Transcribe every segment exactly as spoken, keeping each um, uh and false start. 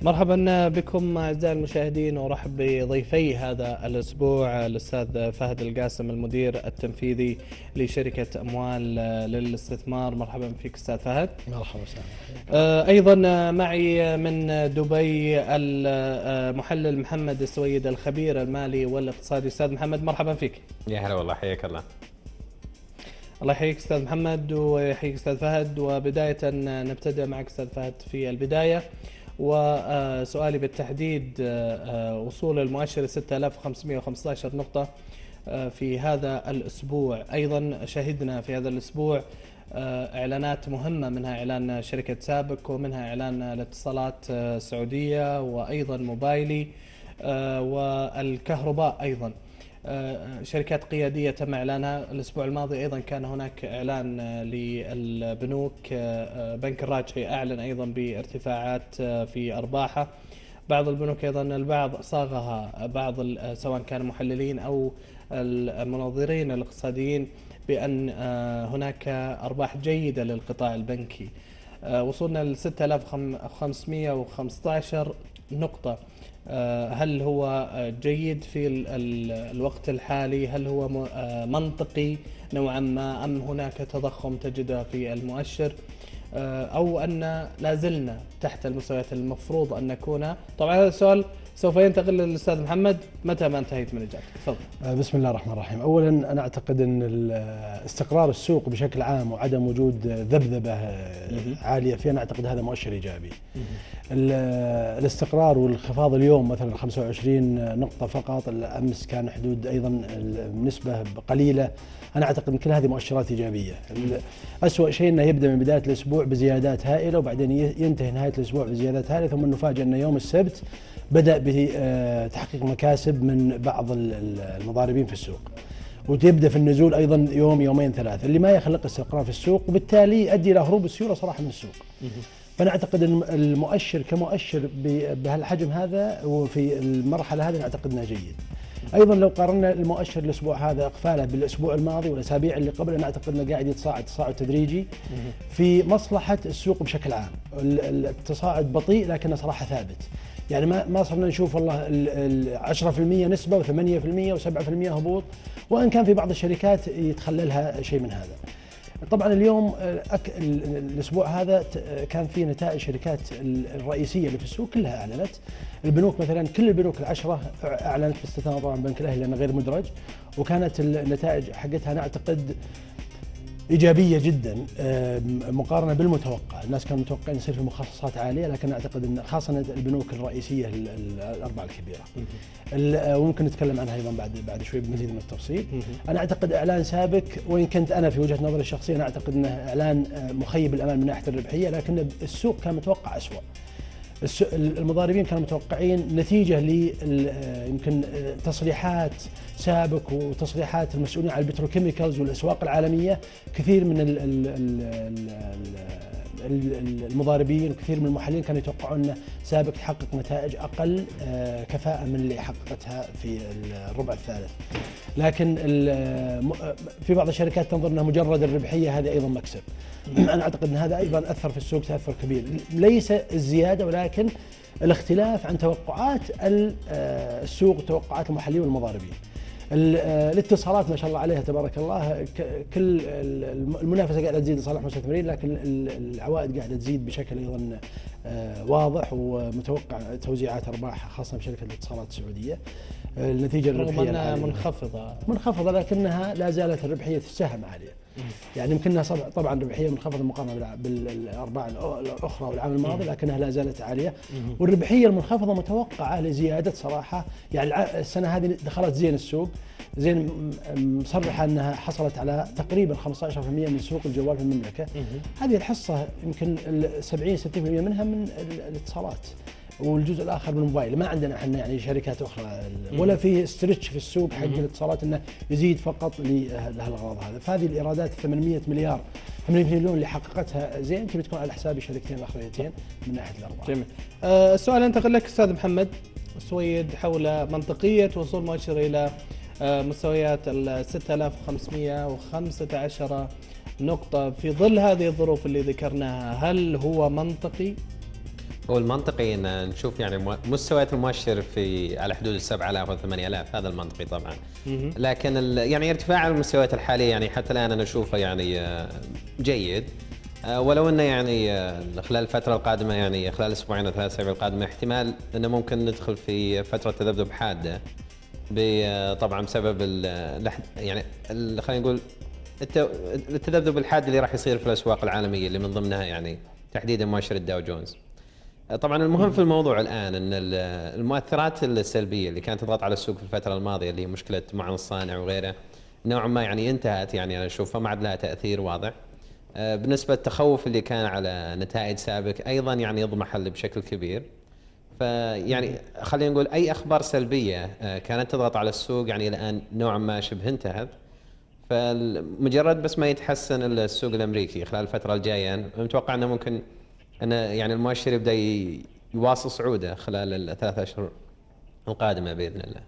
مرحبا بكم أعزائي المشاهدين، وأرحب بضيفي هذا الأسبوع الأستاذ فهد القاسم المدير التنفيذي لشركة أموال للاستثمار. مرحبا فيك أستاذ فهد. مرحبا وسهلا. أيضا معي من دبي المحلل محمد السويد الخبير المالي والاقتصادي. أستاذ محمد مرحبا فيك. يا هلا والله، حياك الله. الله يحييك أستاذ محمد ويحييك أستاذ فهد. وبداية نبتدأ معك أستاذ فهد في البداية، وسؤالي بالتحديد وصول المؤشر ستة آلاف وخمسمئة وخمسة عشر نقطة في هذا الأسبوع. أيضا شهدنا في هذا الأسبوع إعلانات مهمة، منها إعلان شركة سابك، ومنها إعلان الاتصالات السعودية، وأيضا موبايلي والكهرباء. أيضا شركات قيادية تم إعلانها الأسبوع الماضي. أيضا كان هناك إعلان للبنوك، بنك الراجحي أعلن أيضا بارتفاعات في أرباحه. بعض البنوك أيضا البعض صاغها، بعض سواء كان محللين أو المناظرين الاقتصاديين، بأن هناك أرباح جيدة للقطاع البنكي. وصلنا ل ستة آلاف وخمسمئة وخمسة عشر نقطة. هل هو جيد في الوقت الحالي؟ هل هو منطقي نوعا ما، أم هناك تضخم تجده في المؤشر، أو أن لازلنا تحت المستويات المفروض أن نكون؟ طبعا هذا السؤال سوف ينتقل للأستاذ محمد متى ما انتهيت من إجابتك. تفضل. بسم الله الرحمن الرحيم. أولا أنا أعتقد أن استقرار السوق بشكل عام وعدم وجود ذبذبة عالية فيه، أنا أعتقد هذا مؤشر إيجابي. الاستقرار والانخفاض اليوم مثلا خمسة وعشرين نقطة فقط، الأمس كان حدود أيضا نسبة قليلة، أنا أعتقد أن كل هذه مؤشرات إيجابية. أسوأ شيء أنه يبدأ من بداية الأسبوع بزيادات هائلة، وبعدين ينتهي نهاية الأسبوع بزيادات هائلة، ثم نفاجأ أن يوم السبت بدأ بتحقيق مكاسب من بعض المضاربين في السوق، وتبدأ في النزول أيضا يوم يومين ثلاثة، اللي ما يخلق استقرار في السوق، وبالتالي يؤدي إلى هروب السيولة صراحة من السوق. فأنا أعتقد أن المؤشر كمؤشر بهالحجم هذا وفي المرحلة هذه أعتقد أنه جيد. أيضا لو قارنا المؤشر الأسبوع هذا إقفاله بالأسبوع الماضي والأسابيع اللي قبل، أنا أعتقد أنه قاعد يتصاعد تصاعد تدريجي في مصلحة السوق بشكل عام. التصاعد بطيء لكنه صراحة ثابت، يعني ما ما صرنا نشوف والله عشرة بالمئة نسبة وثمانية بالمئة وسبعة بالمئة هبوط، وإن كان في بعض الشركات يتخللها شيء من هذا. طبعا اليوم أك... الأسبوع هذا كان في نتائج شركات الرئيسية اللي في السوق كلها أعلنت. البنوك مثلا كل البنوك العشرة أعلنت، باستثناء طبعا بنك الأهلي لأنه غير مدرج، وكانت النتائج حقتها أنا أعتقد إيجابية جدا مقارنة بالمتوقع. الناس كانوا متوقعين يصير في مخصصات عالية، لكن أعتقد أن خاصة البنوك الرئيسية الأربعة الكبيرة، وممكن نتكلم عنها أيضا بعد بعد شوي بمزيد من التفصيل. أنا أعتقد إعلان سابق، وإن كنت أنا في وجهة نظري الشخصية أنا أعتقد أنه إعلان مخيب الأمال من ناحية الربحية، لكن السوق كان متوقع أسوأ. المضاربين كانوا متوقعين نتيجة ل يمكن تصريحات سابق وتصريحات المسؤولين عن البتروكيميكالز والأسواق العالمية، كثير من المضاربين وكثير من المحللين كانوا يتوقعون أن سابق يحقق نتائج أقل كفاءة من اللي حققتها في الربع الثالث، لكن في بعض الشركات تنظر أنها مجرد الربحية هذه أيضا مكسب. أنا أعتقد أن هذا أيضا أثر في السوق تأثر كبير، ليس الزيادة ولكن الاختلاف عن توقعات السوق وتوقعات المحللين والمضاربين. الاتصالات ما شاء الله عليها تبارك الله، كل المنافسة قاعدة تزيد لصالح المستثمرين، لكن العوائد قاعدة تزيد بشكل أيضا واضح، ومتوقع توزيعات أرباح خاصة بشركة الاتصالات السعودية. النتيجة الربحية منخفضة منخفضة لكنها لا زالت الربحية السهم عالية، يعني يمكنها طبعا ربحية منخفضة مقارنة بالأرباع الأخرى والعام الماضي، لكنها لا زالت عالية. والربحية المنخفضة متوقعة لزيادة صراحة، يعني السنة هذه دخلت زين السوق، زين مصرحة أنها حصلت على تقريبا خمسة عشر بالمئة من سوق الجوال في المملكة. هذه الحصة يمكن سبعين ستين بالمئة منها من الاتصالات، والجزء الاخر من الموبايل. ما عندنا احنا يعني شركات اخرى ولا في ستريتش في السوق حق الاتصالات انه يزيد فقط لهالغرض هذا. فهذه الايرادات ثمانمئة مليار ثمانمئة مليون اللي حققتها زين تبي تكون على حساب الشركتين الاخريتين من ناحيه الارباح. جميل. أه السؤال انتقل لك استاذ محمد السويد حول منطقيه وصول مؤشر الى أه مستويات ال ستة آلاف وخمسمئة وخمسة عشر نقطة في ظل هذه الظروف اللي ذكرناها. هل هو منطقي هو المنطقي ان نشوف يعني مو- مستويات المؤشر في على حدود السبعة آلاف وثمانية آلاف، هذا المنطقي طبعا. مهم. لكن ال- يعني ارتفاع المستويات الحاليه يعني حتى الان انا اشوفه يعني آه، جيد. آه، ولو انه يعني آه، خلال الفتره القادمه يعني خلال اسبوعين او ثلاث اسابيع القادمه احتمال انه ممكن ندخل في فتره تذبذب حاده، ب- آه، طبعا بسبب ال- الأح- يعني ال- خلينا نقول الت- التذبذب الحاد اللي راح يصير في الاسواق العالميه اللي من ضمنها يعني تحديدا مؤشر الداو جونز. طبعا المهم في الموضوع الان ان ال- المؤثرات السلبيه اللي كانت تضغط على السوق في الفتره الماضيه اللي هي مشكله معن الصانع وغيره نوعا ما يعني انتهت، يعني انا اشوفها ما عاد لها تاثير واضح. آه، بالنسبه للتخوف اللي كان على نتائج سابق ايضا يعني يضمحل بشكل كبير. فيعني خلينا نقول اي اخبار سلبيه آه، كانت تضغط على السوق يعني الان نوعا ما شبه انتهت. فمجرد بس ما يتحسن السوق الامريكي خلال الفتره الجايه، أنا متوقع انه ممكن أن يعني المؤشر يبدا ي- يواصل صعوده خلال الثلاث اشهر القادمه باذن الله.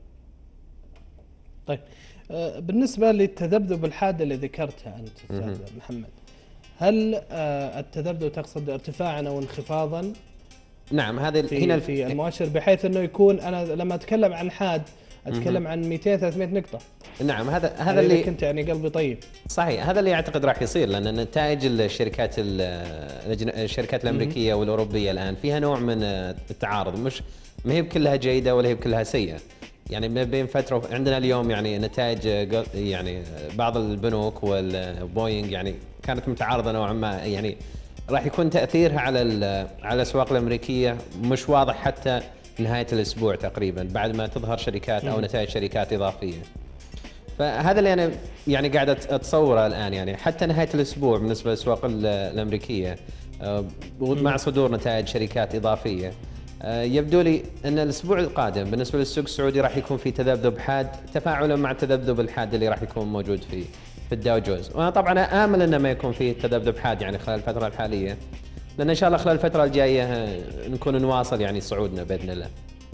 طيب، آه، بالنسبة للتذبذب الحاد اللي ذكرتها أنت مهم. أستاذ محمد، هل آه، التذبذب تقصد ارتفاعا أو انخفاضا نعم هذه ال- هنا في الف... في المؤشر، بحيث أنه يكون، أنا لما أتكلم عن حاد أتكلم مهم. عن مئتين ثلاثمئة نقطة. نعم هذا هذا هذا اللي اللي كنت يعني قلبي طيب. صحيح، هذا اللي اعتقد راح يصير، لان نتائج الشركات ال- الأجن- الشركات الامريكيه والاوروبيه الان فيها نوع من التعارض، مش ما هي كلها جيده ولا هي كلها سيئه. يعني ما بين فتره عندنا اليوم يعني نتائج يعني بعض البنوك والبوينغ يعني كانت متعارضه نوعا ما، يعني راح يكون تاثيرها على ال- على الاسواق الامريكيه مش واضح حتى نهايه الاسبوع تقريبا بعد ما تظهر شركات او نتائج شركات اضافيه. فهذا اللي انا يعني قاعد أت- اتصوره الان، يعني حتى نهايه الاسبوع بالنسبه للاسواق ال- الامريكيه آه، مع صدور نتائج شركات اضافيه، آه، يبدو لي ان الاسبوع القادم بالنسبه للسوق السعودي راح يكون في تذبذب حاد تفاعلا مع التذبذب الحاد اللي راح يكون موجود في في الداو جونز. وانا طبعا امل انه ما يكون في تذبذب حاد يعني خلال الفتره الحاليه، لان ان شاء الله خلال الفتره الجايه آه، نكون نواصل يعني صعودنا باذن الله.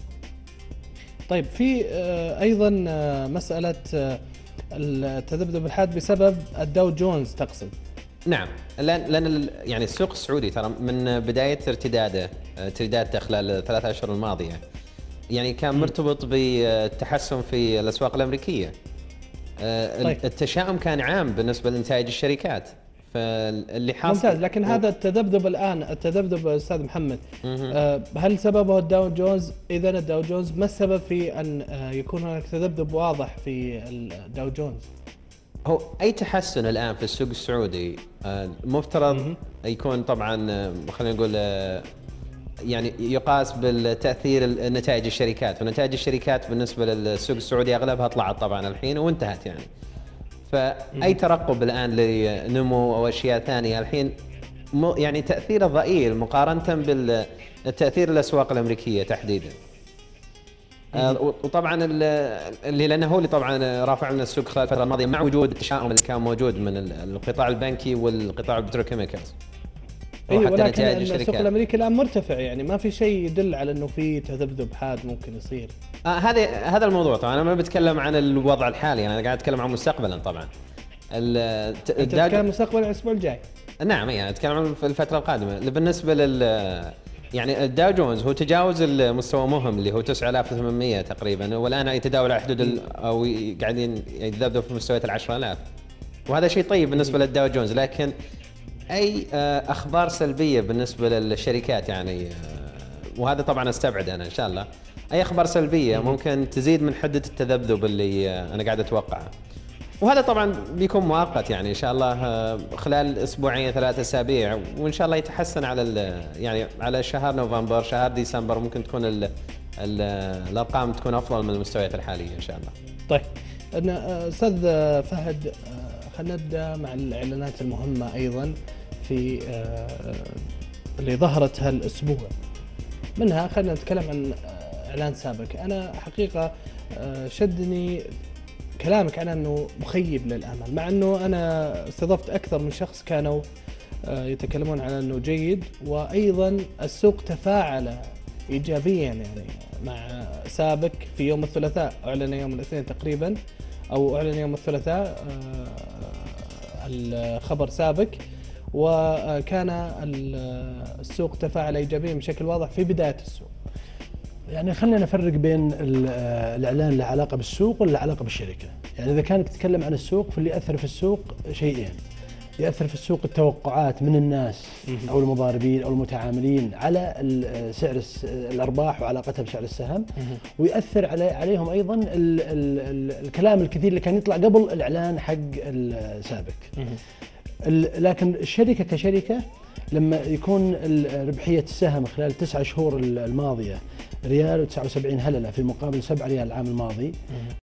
طيب، في آه، أيضا آه، مسألة آه، التذبذب الحاد بسبب الداو جونز تقصد؟ نعم، لان لان ال- يعني السوق السعودي ترى من بدايه ارتداده ارتدادته خلال الثلاث اشهر الماضيه يعني كان مرتبط بالتحسن في الاسواق الامريكيه. آه، طيب. التشاؤم كان عام بالنسبه لنتائج الشركات، فاللي حاصل ممتاز، لكن هذا التذبذب الآن، التذبذب أستاذ محمد، آه، هل سببه الداو جونز؟ إذا الداو جونز، ما السبب في أن آه، يكون هناك تذبذب واضح في الداو جونز؟ هو اي تحسن الان في السوق السعودي آه، مفترض يكون طبعا آه، خلينا نقول آه، يعني يقاس بالتاثير نتائج الشركات، ونتائج الشركات بالنسبه للسوق السعودي اغلبها طلعت طبعا الحين وانتهت يعني. فاي ترقب الان لنمو او اشياء ثانيه الحين مو- يعني تاثيره ضئيل مقارنه بالتاثير الاسواق الامريكيه تحديدا. آه، وطبعا ال- اللي لانه هو اللي طبعا رافع لنا السوق خلال الفتره الماضيه مع وجود التشاؤم اللي كان موجود من ال- القطاع البنكي والقطاع البتروكيميكالز اي، وحتى ولكن نتائج السوق الشركات. الامريكي الان مرتفع، يعني ما في شيء يدل على انه في تذبذب حاد ممكن يصير. آه هذا هذا الموضوع طبعا، انا ما بتكلم عن الوضع الحالي، انا قاعد اتكلم عن مستقبلا طبعا. ال- ت- انت الداج- تتكلم مستقبلا الاسبوع الجاي؟ نعم يعني اتكلم عن في الفتره القادمه. بالنسبه لل يعني الداو جونز هو تجاوز المستوى مهم اللي هو تسعة آلاف وثمانمئة تقريبا، والان يتداول على حدود ال- او ي- قاعدين يتذبذب في مستويات ال عشرة آلاف، وهذا شيء طيب بالنسبه للداو جونز. لكن اي آه، اخبار سلبيه بالنسبه للشركات يعني آه، وهذا طبعا استبعد انا ان شاء الله اي اخبار سلبيه ممكن تزيد من حده التذبذب اللي آه، انا قاعد اتوقعه. وهذا طبعا بيكون مؤقت يعني ان شاء الله آه، خلال اسبوعين ثلاث اسابيع، وان شاء الله يتحسن على ال- يعني على شهر نوفمبر شهر ديسمبر ممكن تكون ال ال الارقام تكون افضل من المستويات الحاليه ان شاء الله. طيب، أنا آه، استاذ آه، فهد، آه، خلينا نبدا مع الاعلانات المهمه ايضا في آه، اللي ظهرت هالاسبوع. منها خلينا نتكلم عن آه، اعلان سابق. انا حقيقه آه، شدني كلامك عن انه مخيب للامل، مع انه انا استضفت اكثر من شخص كانوا آه، يتكلمون عن انه جيد، وايضا السوق تفاعل ايجابيا يعني مع سابك في يوم الثلاثاء. اعلن يوم الاثنين تقريبا او اعلن يوم الثلاثاء آه، الخبر سابك، وكان السوق تفاعل إيجابيا بشكل واضح في بداية السوق. يعني خلينا نفرق بين الإعلان له علاقة بالسوق ولا علاقة بالشركة. يعني إذا كانت تتكلم عن السوق، فاللي يأثر في السوق شيئين. يأثر في السوق التوقعات من الناس أو المضاربين أو المتعاملين على سعر الأرباح وعلاقتها بسعر السهم، ويأثر علي عليهم أيضا ال ال الكلام الكثير اللي كان يطلع قبل الإعلان حق السابق. لكن الشركة كشركة لما يكون ربحية السهم خلال التسعة شهور الماضية ريال وتسعة وسبعين هللة في مقابل سبعة ريال العام الماضي،